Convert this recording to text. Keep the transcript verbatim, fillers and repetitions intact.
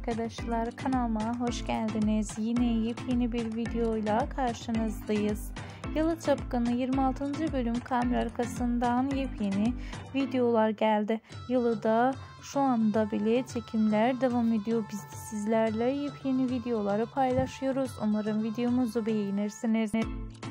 arkadaşlar, kanalıma hoş geldiniz. Yine yepyeni bir videoyla karşınızdayız. Yalı Çapkını yirmi altıncı bölüm kamera arkasından yepyeni videolar geldi. Yalı'da şu anda bile çekimler devam ediyor. Biz de sizlerle yepyeni videoları paylaşıyoruz. Umarım videomuzu beğenirsiniz.